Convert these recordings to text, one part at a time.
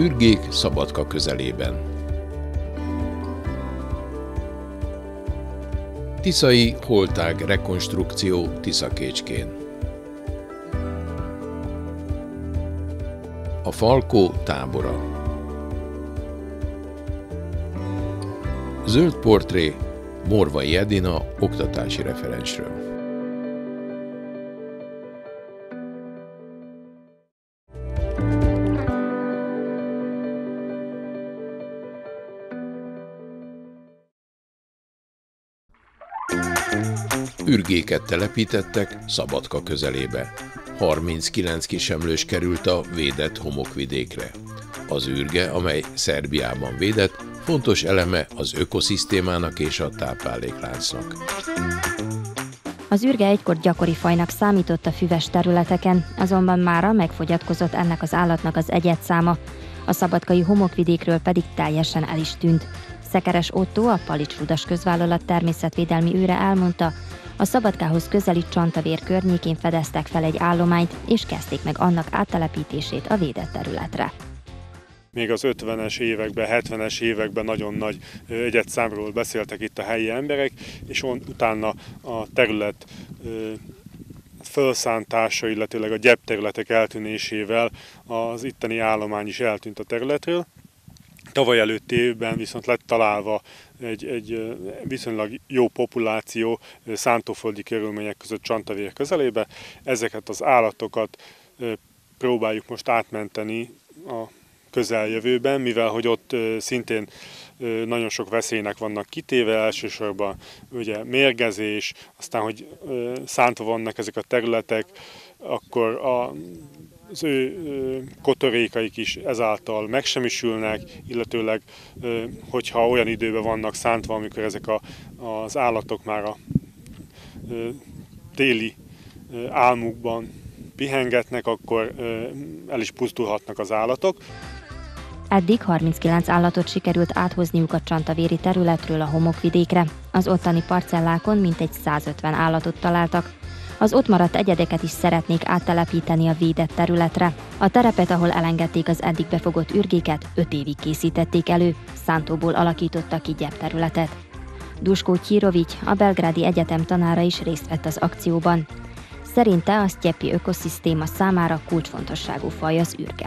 Ürgék Szabadka közelében. Tiszai holtág rekonstrukció Tiszakécskén. A Falkó tábora. Zöld portré Morvai Edina oktatási referensről. Ürgéket telepítettek Szabadka közelébe. 39 kisemlős került a védett homokvidékre. Az ürge, amely Szerbiában védett, fontos eleme az ökoszisztémának és a táplálékláncnak. Az ürge egykor gyakori fajnak számított a füves területeken, azonban mára megfogyatkozott ennek az állatnak az egyedszáma, a szabadkai homokvidékről pedig teljesen el is tűnt. Szekeres Ottó, a Palics-Rudas közvállalat természetvédelmi őre elmondta, a Szabadkához közeli Csantavér környékén fedeztek fel egy állományt, és kezdték meg annak áttelepítését a védett területre. Még az 50-es években, 70-es években nagyon nagy egyedszámról beszéltek itt a helyi emberek, és utána a terület felszántása, illetőleg a gyepterületek eltűnésével az itteni állomány is eltűnt a területről. Tavaly előtti évben viszont lett találva egy viszonylag jó populáció szántóföldi körülmények között Csantavér közelébe. Ezeket az állatokat próbáljuk most átmenteni a közeljövőben, mivel hogy ott szintén nagyon sok veszélynek vannak kitéve, elsősorban ugye mérgezés, aztán hogy szántva vannak ezek a területek, akkor az ő kotorékaik is ezáltal megsemmisülnek, illetőleg hogyha olyan időben vannak szántva, amikor ezek az állatok már a téli álmukban pihengetnek, akkor el is pusztulhatnak az állatok. Eddig 39 állatot sikerült áthozniuk a csantavéri területről a homokvidékre. Az ottani parcellákon mintegy 150 állatot találtak. Az ott maradt egyedeket is szeretnék áttelepíteni a védett területre. A terepet, ahol elengedték az eddig befogott ürgéket, 5 évig készítették elő, szántóból alakítottak ki gyepterületet. Duško Ćirović, a Belgrádi Egyetem tanára is részt vett az akcióban. Szerinte a sztyepi ökoszisztéma számára kulcsfontosságú faj az ürge.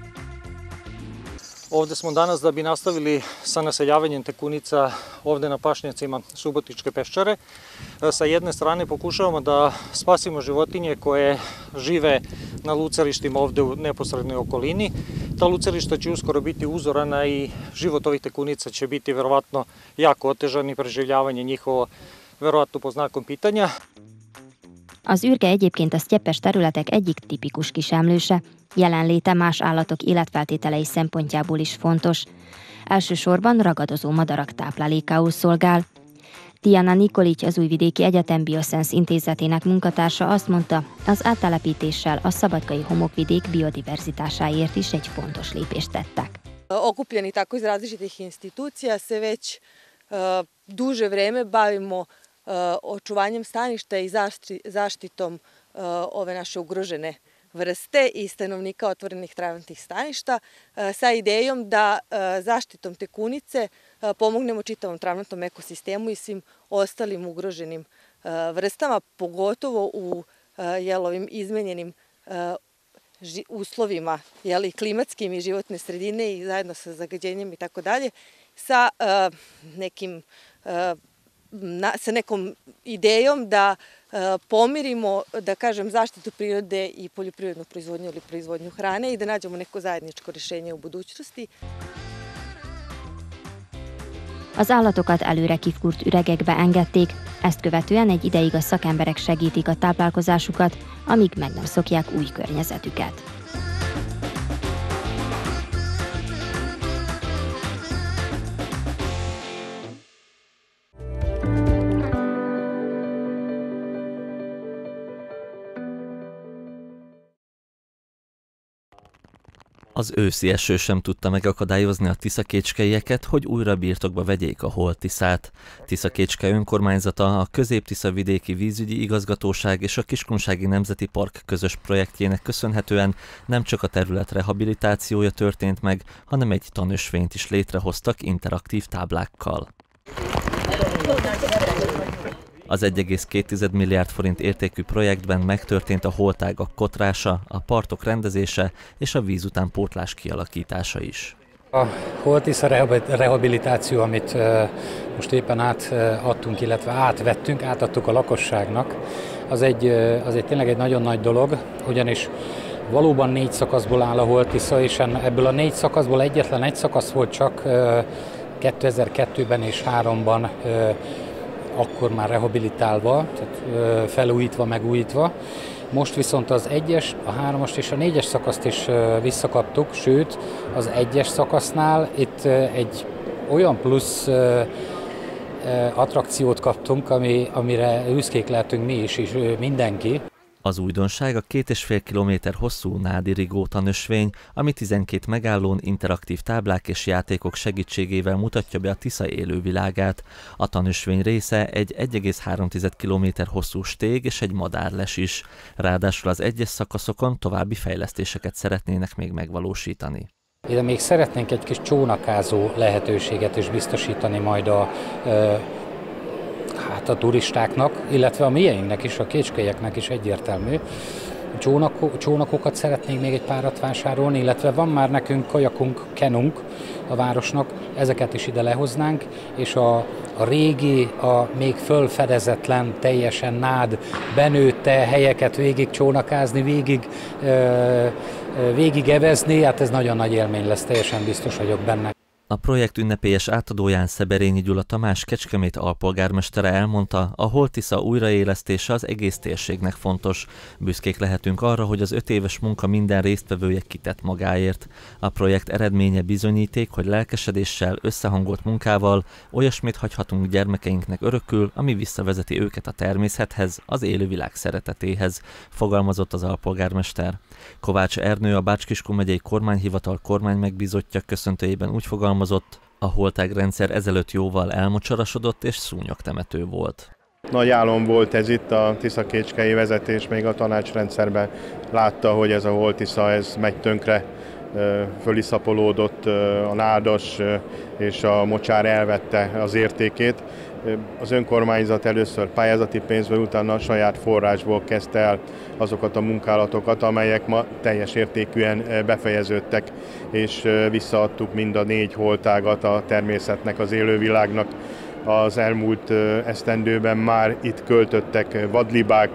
Ovdje smo danas da bi nastavili sa naseljavanjem tekunica ovdje na pašnjacima Subotičke peščare. Sa jedne strane pokušavamo da spasimo životinje koje žive na lucalištima ovdje u neposrednoj okolini. Ta lucališta će uskoro biti uzorana i život ovih tekunica će biti verovatno jako otežan i preživljavanje njihovo verovatno pod znakom pitanja. Az ürge egyébként a sztyeppes területek egyik tipikus kisemlőse, jelenléte más állatok életfeltételei szempontjából is fontos. Elsősorban ragadozó madarak táplálékául szolgál. Tiana Nikolić, az Újvidéki Egyetem Biosense intézetének munkatársa azt mondta, az áttelepítéssel a szabadkai homokvidék biodiverzitásáért is egy fontos lépést tettek. Okupljeni tako iz različitih institucija se već duže vreme bavimo očuvanjem staništa i zaštitom ove naše ugrožene vrste i stanovnika otvorenih travnatih staništa sa idejom da zaštitom tekunice pomognemo čitavom travnatom ekosistemu i svim ostalim ugroženim vrstama, pogotovo u ovim izmenjenim uslovima klimatskim i životne sredine i zajedno sa zagađenjem i tako dalje, sa nekom idejom da pomirimo, da kažem, zaštitu prirode i poljoprivrednu proizvodnju ili proizvodnju hrane i da nađemo neko zajedničko rješenje u budućnosti. Az állatokat előre kifúrt üregekbe engedték, ezt követően egy ideig a szakemberek segítik a táplálkozásukat, amíg meg nem szokják új környezetüket. A Az őszi eső sem tudta megakadályozni a tiszakécskeieket, hogy újra birtokba vegyék a Holt-Tiszát. Tiszakécske önkormányzata, a Közép-Tisza vidéki vízügyi igazgatóság és a Kiskunsági Nemzeti Park közös projektjének köszönhetően nem csak a terület rehabilitációja történt meg, hanem egy tanösvényt is létrehoztak interaktív táblákkal. Az 1,2 milliárd forint értékű projektben megtörtént a holtágak kotrása, a partok rendezése és a vízutánpótlás kialakítása is. A Holt-Tisza rehabilitáció, amit most éppen átadtunk, illetve átadtuk a lakosságnak, az tényleg egy nagyon nagy dolog, ugyanis valóban 4 szakaszból áll a Holt-Tisza, és ebből a 4 szakaszból egyetlen egy szakasz volt csak 2002-ben és 2003-ban akkor már rehabilitálva, tehát felújítva, megújítva. Most viszont az 1-es, a 3-as és a 4-es szakaszt is visszakaptuk, sőt az 1-es szakasznál itt egy olyan plusz attrakciót kaptunk, amire büszkék lehetünk mi is, és mindenki. Az újdonság a 2,5 kilométer hosszú Nádi Rigó tanösvény, ami 12 megállón interaktív táblák és játékok segítségével mutatja be a Tisza élővilágát. A tanösvény része egy 1,3 kilométer hosszú stég és egy madárles is. Ráadásul az egyes szakaszokon további fejlesztéseket szeretnének még megvalósítani. Ide még szeretnénk egy kis csónakázó lehetőséget is biztosítani majd a turistáknak, illetve a mieinknek is, a kécskeieknek is egyértelmű. Csónakokat szeretnénk még egy párat vásárolni, illetve van már nekünk kajakunk, kenunk a városnak, ezeket is ide lehoznánk, és a régi, a még fölfedezetlen, teljesen nád, benőtte helyeket végig csónakázni, végig evezni, hát ez nagyon nagy élmény lesz, teljesen biztos vagyok benne. A projekt ünnepélyes átadóján Szeberényi Gyula Tamás Kecskemét alpolgármestere elmondta, a Holt-Tisza újraélesztése az egész térségnek fontos. Büszkék lehetünk arra, hogy az 5 éves munka minden résztvevője kitett magáért. A projekt eredménye bizonyíték, hogy lelkesedéssel, összehangolt munkával olyasmit hagyhatunk gyermekeinknek örökül, ami visszavezeti őket a természethez, az élővilág szeretetéhez, fogalmazott az alpolgármester. Kovács Ernő, a Bács-Kiskun megyei kormányhivatal kormánymegbízottja köszöntőjében úgy fogalmazott, a holtágrendszer ezelőtt jóval elmocsarasodott és szúnyogtemető volt. Nagy álom volt ez itt, a tiszakécskei vezetés még a tanácsrendszerben látta, hogy ez a Holt-Tisza ez megy tönkre, föliszapolódott, a nádas és a mocsár elvette az értékét. Az önkormányzat először pályázati pénzből, utána a saját forrásból kezdte el azokat a munkálatokat, amelyek ma teljes értékűen befejeződtek, és visszaadtuk mind a 4 holtágat a természetnek, az élővilágnak. Az elmúlt esztendőben már itt költöttek vadlibák,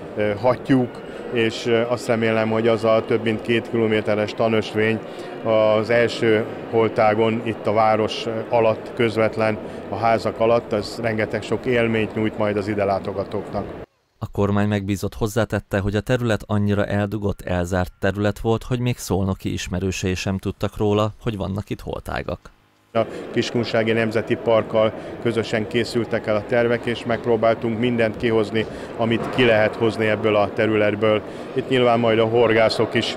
hattyúk, és azt remélem, hogy az a több mint 2 kilométeres tanösvény az első holtágon, itt a város alatt, közvetlen a házak alatt, az rengeteg sok élményt nyújt majd az ide látogatóknak. A kormány megbízott hozzátette, hogy a terület annyira eldugott, elzárt terület volt, hogy még szolnoki ismerősei sem tudtak róla, hogy vannak itt holtágak. A Kiskunsági Nemzeti Parkkal közösen készültek el a tervek, és megpróbáltunk mindent kihozni, amit ki lehet hozni ebből a területből. Itt nyilván majd a horgászok is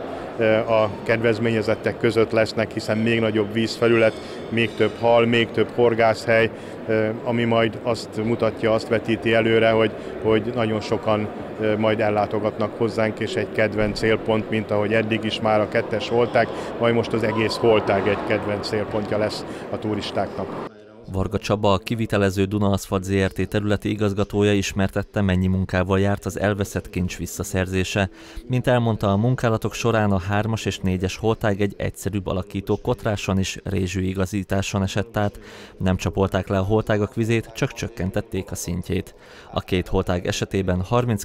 a kedvezményezettek között lesznek, hiszen még nagyobb vízfelület, még több hal, még több horgászhely, ami majd azt mutatja, azt vetíti előre, hogy nagyon sokan majd ellátogatnak hozzánk, és egy kedvenc célpont, mint ahogy eddig is már a 2-es holtág, majd most az egész holtág egy kedvenc célpontja lesz a turistáknak. Varga Csaba, a kivitelező Duna Aszfalt Zrt. Területi igazgatója ismertette, mennyi munkával járt az elveszett kincs visszaszerzése. Mint elmondta, a munkálatok során a 3-as és 4-es holtág egy egyszerűbb alakító kotráson és rézsűigazításon esett át. Nem csapolták le a holtágak vizét, csak csökkentették a szintjét. A 2 holtág esetében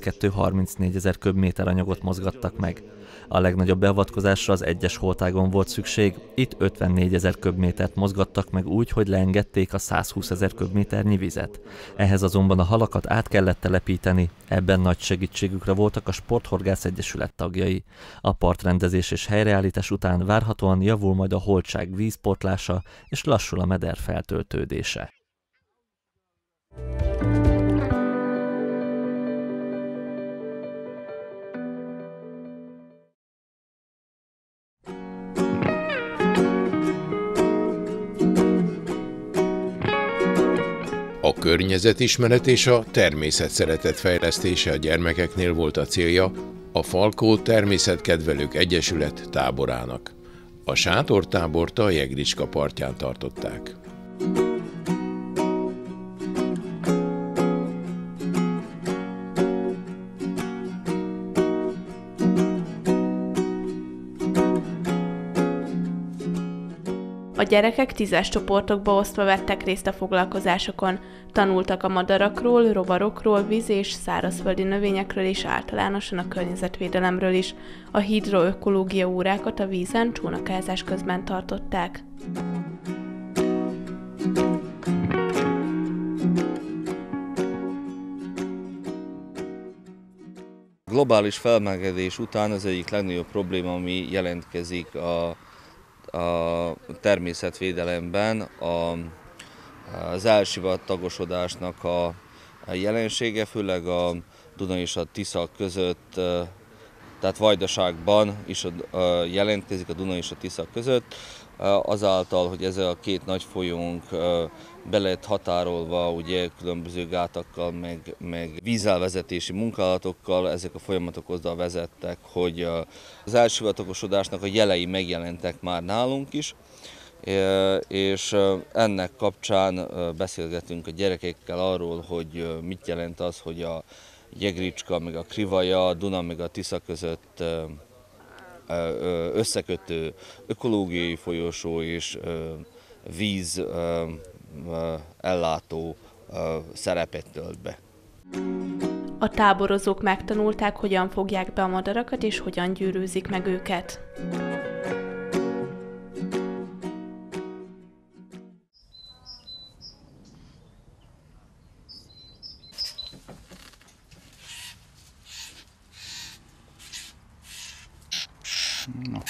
32-34 ezer köbméter anyagot mozgattak meg. A legnagyobb beavatkozásra az 1-es holtágon volt szükség, itt 54 ezer köbmétert mozgattak meg úgy, hogy leengedték a 120 ezer köbméternyi vizet. Ehhez azonban a halakat át kellett telepíteni, ebben nagy segítségükre voltak a Sporthorgász Egyesület tagjai. A partrendezés és helyreállítás után várhatóan javul majd a holtság vízpótlása és lassul a meder feltöltődése. környezetismeret és a természet szeretet fejlesztése a gyermekeknél volt a célja a Falkó Természetkedvelők Egyesület táborának. A sátortábort a Jegricska partján tartották. A gyerekek 10-es csoportokba osztva vettek részt a foglalkozásokon, tanultak a madarakról, rovarokról, víz- és szárazföldi növényekről és általánosan a környezetvédelemről is. A hidroökológia órákat a vízen csónakázás közben tartották. Globális felmelegedés után az egyik legnagyobb probléma, ami jelentkezik a természetvédelemben, az elsivatagosodásnak a jelensége, főleg a Duna és a Tisza között, tehát Vajdaságban is jelentkezik a Duna és a Tisza között, azáltal, hogy ez a két nagy folyónk be lett határolva ugye különböző gátakkal, meg vízelvezetési munkálatokkal, ezek a folyamatok oda vezettek, hogy az elsivatagosodásnak a jelei megjelentek már nálunk is, és ennek kapcsán beszélgetünk a gyerekekkel arról, hogy mit jelent az, hogy a Jegricska, meg a Krivaja, a Duna, meg a Tisza között összekötő ökológiai folyosó és víz ellátó szerepet tölt be. A táborozók megtanulták, hogyan fogják be a madarakat és hogyan gyűrűzik meg őket. No.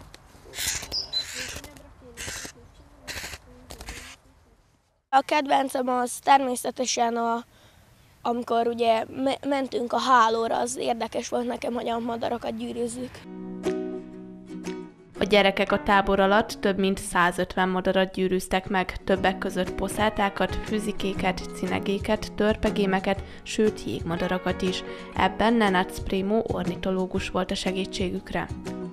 A kedvencem az természetesen, amikor ugye mentünk a hálóra, az érdekes volt nekem, hogy a madarakat gyűrűzzük. A gyerekek a tábor alatt több mint 150 madarat gyűrűztek meg, többek között poszátákat, füzikéket, cinegéket, törpegémeket, sőt jégmadarakat is. Ebben Nenac Primo ornitológus volt a segítségükre.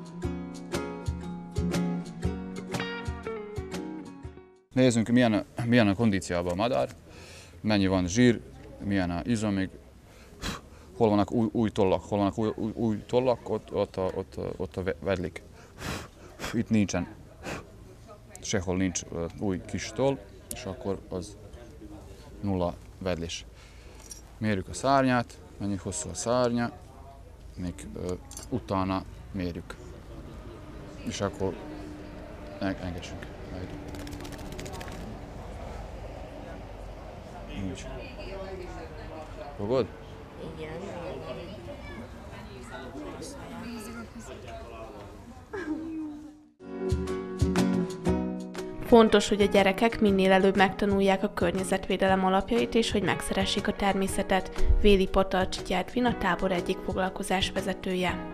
Nézzünk, milyen a kondíciában a madár, mennyi van zsír, milyen a izomig, hol vannak új tollak, új tollak, ott a vedlik. Itt nincsen, sehol nincs új kis toll, és akkor az nulla vedlés. Mérjük a szárnyát, mennyi hosszú a szárnya, még utána mérjük. És akkor engedjünk. Úgy. Fogod? Igen. Fontos, hogy a gyerekek minél előbb megtanulják a környezetvédelem alapjait, és hogy megszeressék a természetet. Véli Patalcs Gyertvin, a tábor egyik foglalkozásvezetője.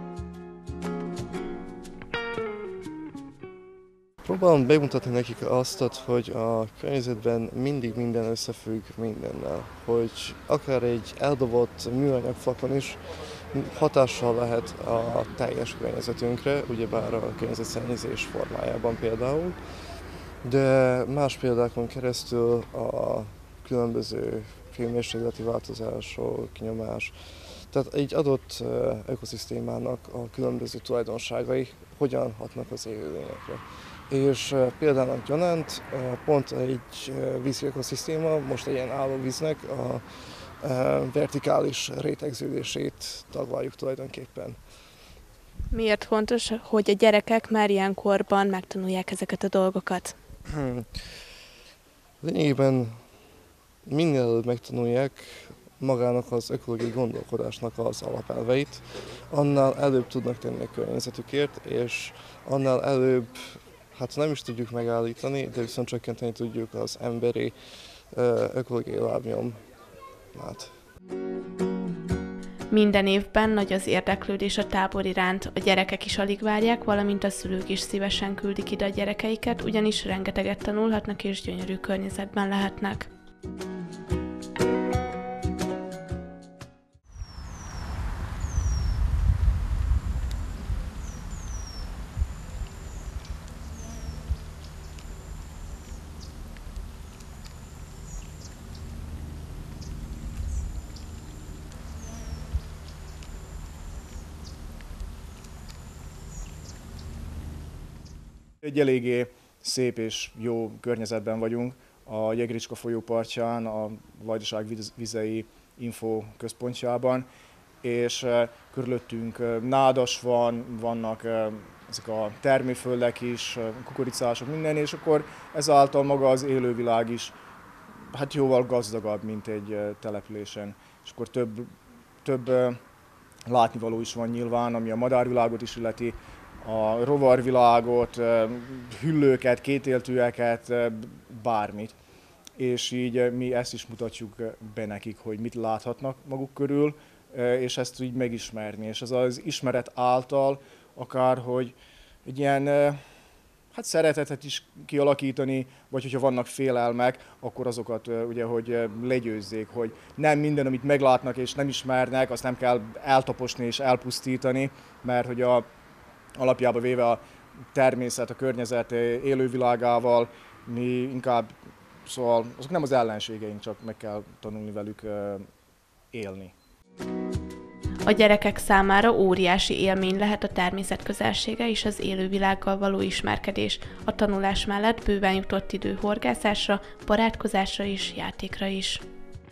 Próbálom bemutatni nekik azt, hogy a környezetben mindig minden összefügg mindennel. Hogy akár egy eldobott műanyag flakon is hatással lehet a teljes környezetünkre, ugyebár a környezetszennyezés formájában például, de más példákon keresztül a különböző hőmérsékleti változások, nyomás, tehát egy adott ökoszisztémának a különböző tulajdonságai hogyan hatnak az élőlényekre. És például gyanánt pont egy vízi ökoszisztéma, most egy ilyen állóvíznek a vertikális rétegződését taglaljuk tulajdonképpen. Miért fontos, hogy a gyerekek már ilyen korban megtanulják ezeket a dolgokat? Lényegében minél előbb megtanulják magának az ökológiai gondolkodásnak az alapelveit, annál előbb tudnak tenni a környezetükért, és annál előbb, hát nem is tudjuk megállítani, de viszont csökkenteni tudjuk az emberi ökológiai lábnyomát. Minden évben nagy az érdeklődés a tábor iránt, a gyerekek is alig várják, valamint a szülők is szívesen küldik ide a gyerekeiket, ugyanis rengeteget tanulhatnak és gyönyörű környezetben lehetnek. Egy eléggé szép és jó környezetben vagyunk a Jegricska folyó partján, a Vajdaság vizei info központjában, és körülöttünk nádas vannak ezek a termőföldek is, kukoricások, minden, és akkor ezáltal maga az élővilág is hát jóval gazdagabb, mint egy településen. És akkor több látnivaló is van nyilván, ami a madárvilágot is illeti, a rovarvilágot, hüllőket, kétéltűeket, bármit. És így mi ezt is mutatjuk be nekik, hogy mit láthatnak maguk körül, és ezt így megismerni. És ez az ismeret által akár, hogy egy ilyen hát szeretetet is kialakítani, vagy hogyha vannak félelmek, akkor azokat ugye, hogy legyőzzék, hogy nem minden, amit meglátnak és nem ismernek, azt nem kell eltaposni és elpusztítani, mert hogy alapjába véve a természet, a környezet élővilágával mi inkább, szóval azok nem az ellenségeink, csak meg kell tanulni velük élni. A gyerekek számára óriási élmény lehet a természet közelsége és az élővilággal való ismerkedés. A tanulás mellett bőven jutott idő horgászásra, barátkozásra és játékra is.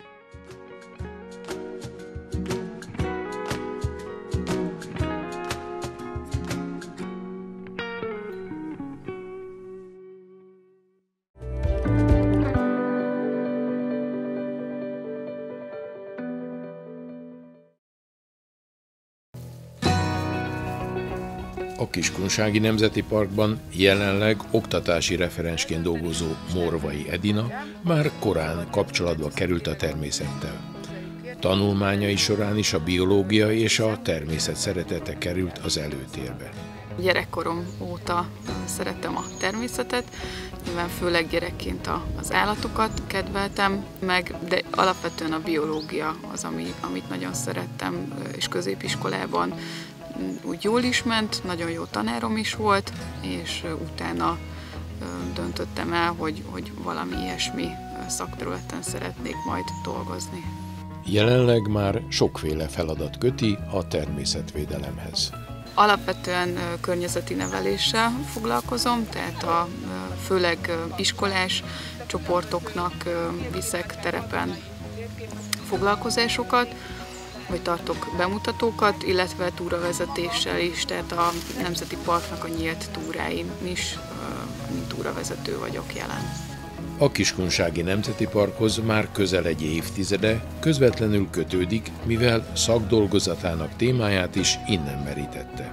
A Kiskunsági Nemzeti Parkban jelenleg oktatási referensként dolgozó Morvai Edina már korán kapcsolatba került a természettel. Tanulmányai során is a biológia és a természet szeretete került az előtérbe. Gyerekkorom óta szerettem a természetet, nyilván főleg gyerekként az állatokat kedveltem meg, de alapvetően a biológia az, amit nagyon szerettem, és középiskolában úgy jól is ment, nagyon jó tanárom is volt, és utána döntöttem el, hogy valami ilyesmi szakterületen szeretnék majd dolgozni. Jelenleg már sokféle feladat köti a természetvédelemhez. Alapvetően környezeti neveléssel foglalkozom, tehát főleg iskolás csoportoknak viszek terepen foglalkozásokat, vagy tartok bemutatókat, illetve túravezetéssel is, tehát a Nemzeti Parknak a nyílt túráin is, mint túravezető vagyok jelen. A Kiskunsági Nemzeti Parkhoz már közel egy évtizede közvetlenül kötődik, mivel szakdolgozatának témáját is innen merítette.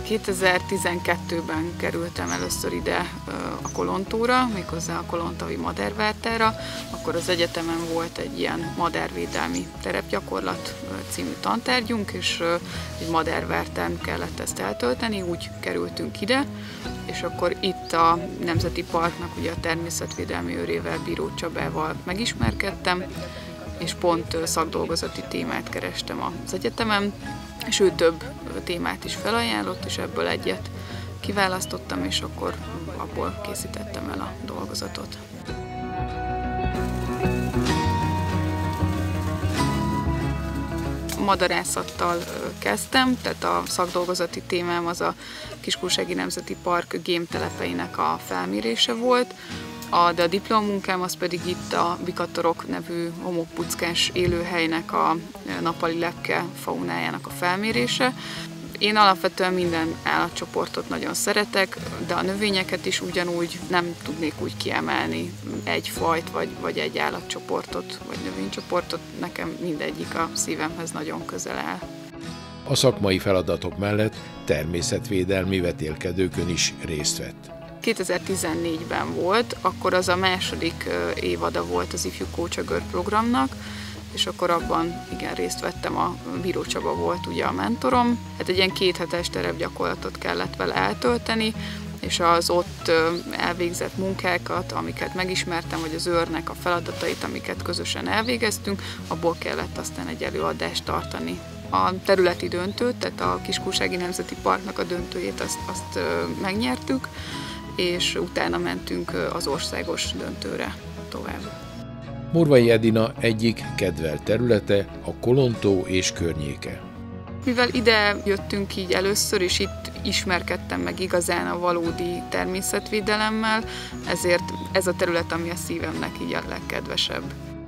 2012-ben kerültem először ide a Kolontóra, méghozzá a Kolontavi Madárvártára. Akkor az egyetemen volt egy ilyen madárvédelmi terepgyakorlat című tantárgyunk, és egy madárvártán kellett ezt eltölteni, úgy kerültünk ide, és akkor itt a Nemzeti Parknak ugye a természetvédelmi őrével, Bíró Csabával megismerkedtem, és pont szakdolgozati témát kerestem az egyetemen, és ő több témát is felajánlott, és ebből egyet kiválasztottam, és akkor abból készítettem el a dolgozatot. Madarászattal kezdtem, tehát a szakdolgozati témám az a Kiskunsági Nemzeti Park gémtelepeinek a felmérése volt, de a diplomamunkám az pedig itt a Bikatorok nevű homokbuckás élőhelynek a nappali lepke faunájának a felmérése. Én alapvetően minden állatcsoportot nagyon szeretek, de a növényeket is ugyanúgy nem tudnék úgy kiemelni egy fajt, vagy egy állatcsoportot, vagy növénycsoportot. Nekem mindegyik a szívemhez nagyon közel áll. A szakmai feladatok mellett természetvédelmi vetélkedőkön is részt vett. 2014-ben volt, akkor az a második évada volt az Ifjú Kócsagör programnak, és akkor abban igen részt vettem, a Bíró Csaba volt ugye a mentorom. Hát egy ilyen 2 hetes terepgyakorlatot kellett vele eltölteni, és az ott elvégzett munkákat, amiket megismertem, vagy az őrnek a feladatait, amiket közösen elvégeztünk, abból kellett aztán egy előadást tartani. A területi döntőt, tehát a Kiskunsági Nemzeti Parknak a döntőjét azt megnyertük, és utána mentünk az országos döntőre tovább. Morvai Edina egyik kedvelt területe a Kolontó és környéke. Mivel ide jöttünk így először, és itt ismerkedtem meg igazán a valódi természetvédelemmel, ezért ez a terület, ami a szívemnek így a legkedvesebb.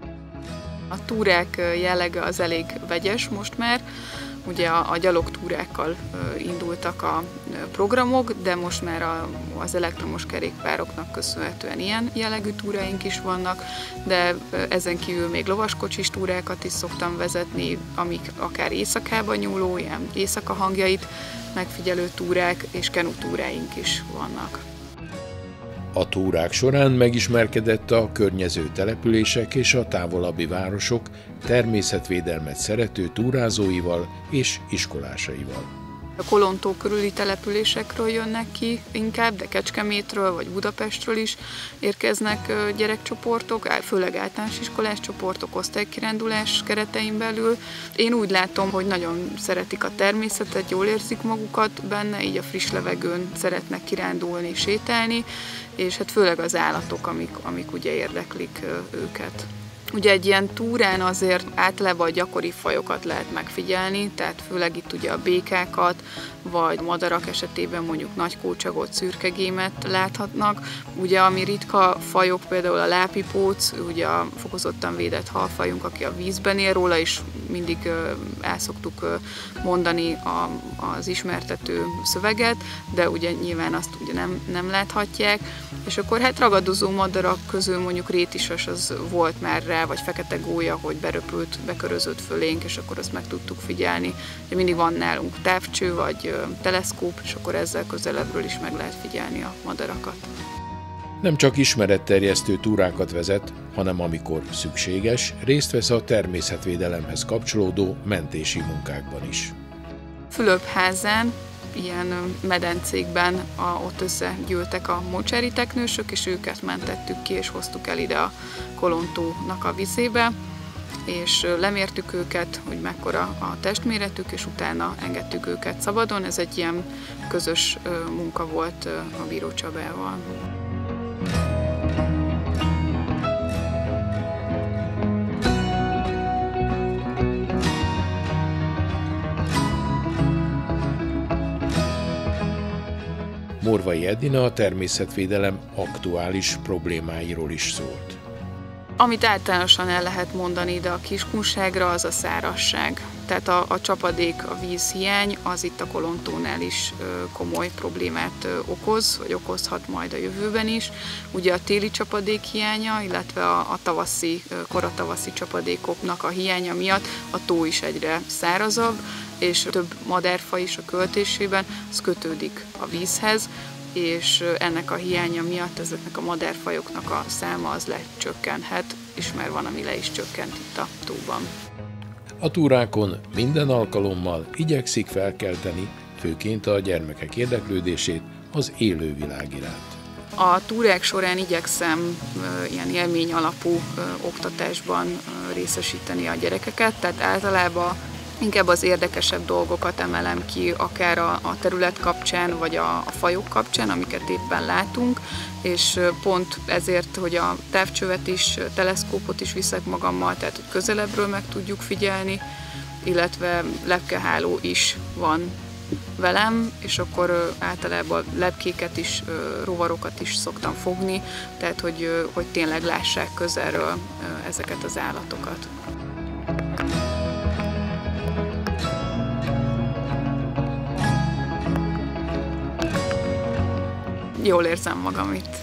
A túrák jellege az elég vegyes most már. Ugye a gyalogtúrákkal indultak a programok, de most már az elektromos kerékpároknak köszönhetően ilyen jellegű túráink is vannak, de ezen kívül még lovaskocsis túrákat is szoktam vezetni, amik akár éjszakába nyúló, ilyen éjszaka hangjait megfigyelő túrák és kenutúráink is vannak. A túrák során megismerkedett a környező települések és a távolabbi városok természetvédelmet szerető túrázóival és iskolásaival. A Kolontó körüli településekről jönnek ki inkább, de Kecskemétről vagy Budapestről is érkeznek gyerekcsoportok, főleg általános iskolás csoportok, osztálykirándulás keretein belül. Én úgy látom, hogy nagyon szeretik a természetet, jól érzik magukat benne, így a friss levegőn szeretnek kirándulni, sétálni, és hát főleg az állatok, amik ugye érdeklik őket. Ugye egy ilyen túrán azért általában a gyakori fajokat lehet megfigyelni, tehát főleg itt ugye a békákat, vagy madarak esetében mondjuk nagy kócsagot, szürkegémet láthatnak. Ugye ami ritka fajok, például a lápipóc, ugye a fokozottan védett halfajunk, aki a vízben él, róla is mindig el szoktuk mondani az ismertető szöveget, de ugye nyilván azt ugye nem láthatják. És akkor hát ragadozó madarak közül mondjuk rétisas az volt már rá, vagy fekete gólya, hogy beröpült, bekörözött fölénk, és akkor azt meg tudtuk figyelni. Ugye mindig van nálunk távcső, vagy teleszkóp, és akkor ezzel közelebbről is meg lehet figyelni a madarakat. Nem csak ismeretterjesztő túrákat vezet, hanem amikor szükséges, részt vesz a természetvédelemhez kapcsolódó mentési munkákban is. Fülöpházán, ilyen medencékben ott összegyűltek a mocsári teknősök, és őket mentettük ki, és hoztuk el ide a Kolontónak a vizébe, és lemértük őket, hogy mekkora a testméretük, és utána engedtük őket szabadon. Ez egy ilyen közös munka volt a Bíró Csabával. Morvai Edina a természetvédelem aktuális problémáiról is szólt. Amit általánosan el lehet mondani ide a Kiskunságra, az a szárazság. Tehát a csapadék, a vízhiány az itt a Kolontónál is komoly problémát okoz, vagy okozhat majd a jövőben is. Ugye a téli csapadék hiánya, illetve a koratavaszi csapadékoknak a hiánya miatt a tó is egyre szárazabb, és több madárfaj is a költésében, az kötődik a vízhez, és ennek a hiánya miatt ezeknek a madárfajoknak a száma az lecsökkenhet, és már van, ami le is csökkent itt a tóban. A túrákon minden alkalommal igyekszik felkelteni, főként a gyermekek érdeklődését az élővilág iránt. A túrák során igyekszem ilyen élmény alapú oktatásban részesíteni a gyerekeket, tehát általában inkább az érdekesebb dolgokat emelem ki, akár a terület kapcsán, vagy a fajok kapcsán, amiket éppen látunk, és pont ezért, hogy a távcsövet is, teleszkópot is viszek magammal, tehát hogy közelebbről meg tudjuk figyelni, illetve lepkeháló is van velem, és akkor általában lepkéket is, rovarokat is szoktam fogni, tehát hogy tényleg lássák közelről ezeket az állatokat. Jól érzem magam itt.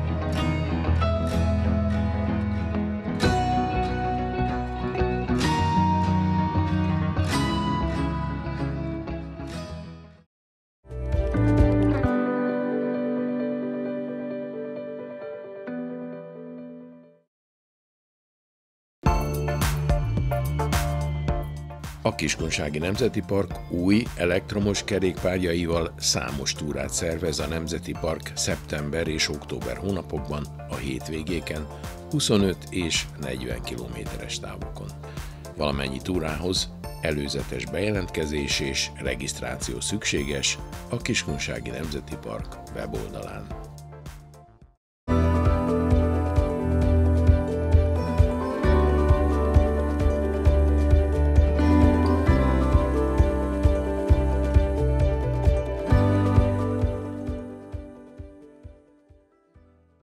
A Kiskunsági Nemzeti Park új elektromos kerékpárjaival számos túrát szervez a Nemzeti Park szeptember és október hónapokban a hétvégéken 25 és 40 kilométeres távokon. Valamennyi túrához előzetes bejelentkezés és regisztráció szükséges a Kiskunsági Nemzeti Park weboldalán.